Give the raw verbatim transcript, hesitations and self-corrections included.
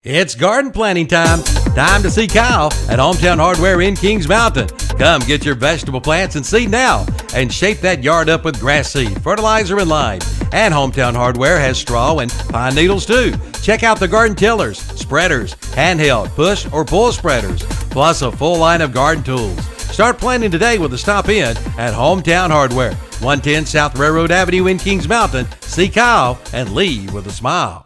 It's garden planting time. Time to see Kyle at Hometown Hardware in Kings Mountain. Come get your vegetable plants and seed now and shape that yard up with grass seed, fertilizer, and lime. And Hometown Hardware has straw and pine needles too. Check out the garden tillers, spreaders, handheld, push or pull spreaders, plus a full line of garden tools. Start planting today with a stop in at Hometown Hardware, one ten South Railroad Avenue in Kings Mountain. See Kyle and leave with a smile.